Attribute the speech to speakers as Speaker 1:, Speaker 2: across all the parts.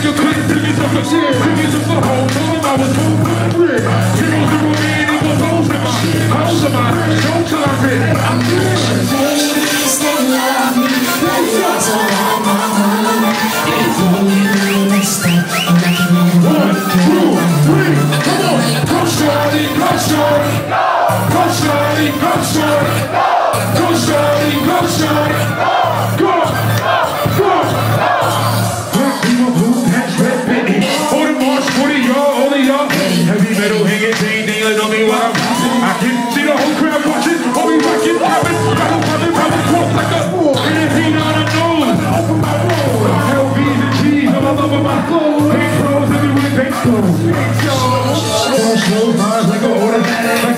Speaker 1: a quick, biggie some for shit. Biggie some for home, told him I was home for the grid. Zeros and remain, it was holes in my show till I'm ready. I'm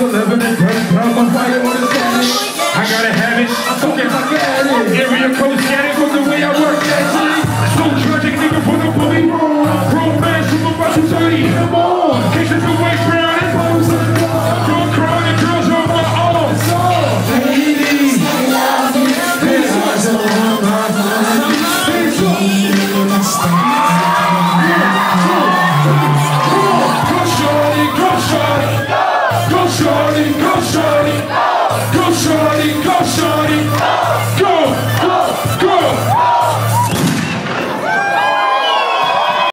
Speaker 1: I gotta have it. I'm talking like that. Area code